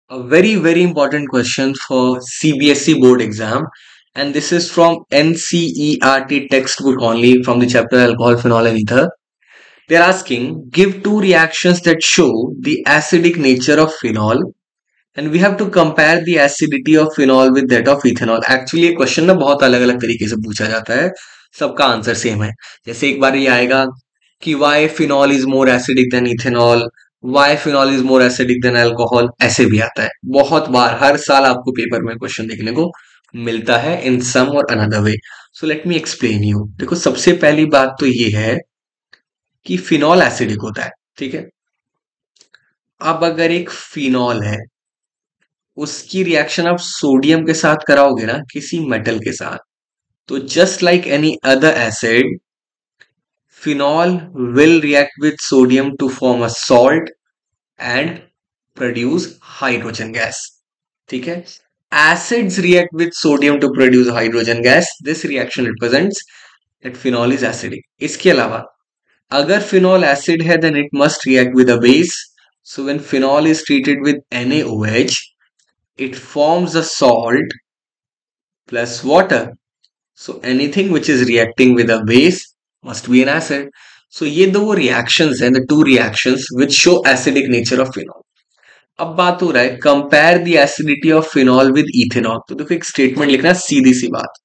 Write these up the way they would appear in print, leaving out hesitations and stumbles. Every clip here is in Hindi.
A very important question for CBSE board exam, and this is from NCERT textbook only from the chapter alcohol, phenol and ether. They're asking, give two reactions that show the acidic nature of phenol and we have to compare the acidity of phenol with that of ethanol. Actually ये क्वेश्चन ना बहुत अलग अलग तरीके से पूछा जाता है, सबका आंसर सेम है. जैसे एक बार ये आएगा कि why phenol is more acidic than ethanol, why phenol is more acidic than alcohol, ऐसे भी आता है. बहुत बार हर साल आपको पेपर में क्वेश्चन देखने को मिलता है इन सम और another way. So let me explain you. देखो सबसे पहली बात तो ये है कि फिनॉल एसिडिक होता है, ठीक है. अब अगर एक फिनॉल है, उसकी रिएक्शन आप सोडियम के साथ कराओगे ना, किसी मेटल के साथ, तो just like any other acid, phenol will react with sodium to form a salt and produce hydrogen gas. ठीक है. Acids react with sodium to produce hydrogen gas. This reaction represents that phenol is acidic. इसके अलावा अगर phenol acid है then it must react with a base. So when phenol is treated with NaOH, it forms a salt plus water. So anything which is reacting with a base must be an acid. So ये दो reactions हैं, the two reactions which show acidic nature of phenol. अब बात हो रहा है compare the acidity of phenol with ethanol. तो देखो एक स्टेटमेंट लिखना, सीधी सी बात,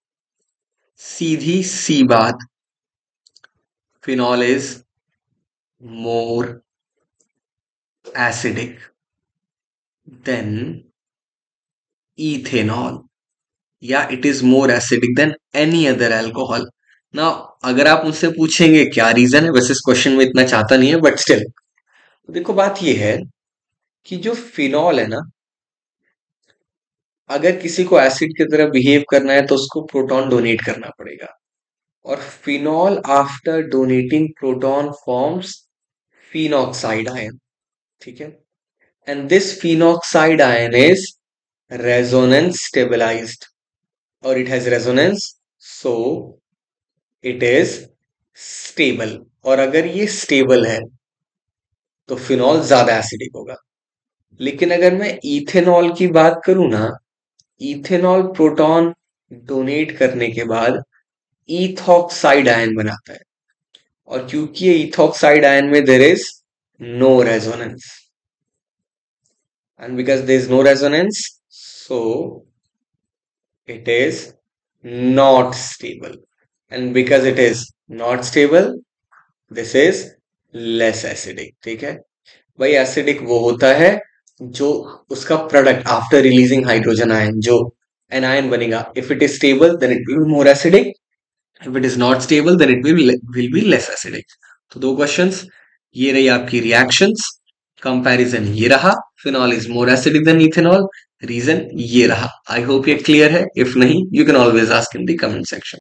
सीधी सी बात, phenol is more acidic than ethanol या it is more acidic than any other alcohol. ना अगर आप मुझसे पूछेंगे क्या रीजन है, वैसे इस क्वेश्चन में इतना चाहता नहीं है बट स्टिल, देखो बात ये है कि जो फिनॉल है ना, अगर किसी को एसिड की तरह बिहेव करना है तो उसको प्रोटॉन डोनेट करना पड़ेगा, और phenol after donating proton forms phenoxide ion. ठीक है. And this phenoxide ion is resonance stabilized, और it has resonance, so it is stable. और अगर ये स्टेबल है तो फिनॉल ज्यादा एसिडिक होगा. लेकिन अगर मैं इथेनॉल की बात करूं ना, इथेनॉल प्रोटॉन डोनेट करने के बाद इथॉक्साइड आयन बनाता है, और क्योंकि ये इथॉक्साइड आयन में there is no resonance, and because there is no resonance, so it is not stable, and because it is not stable this is less acidic. ठीक है भाई. एसिडिक वो होता है जो उसका product after releasing hydrogen ion, जो एनायन बनेगा, if it is stable then it will be more acidic, if it is not stable then it will be less acidic. तो दो क्वेश्चंस, ये रही आपकी रिएक्शंस, कंपैरिजन ये रहा, phenol is more acidic than ethanol, reason ये रहा. आई होप ये क्लियर है. इफ नहीं, you can always ask in the comment section.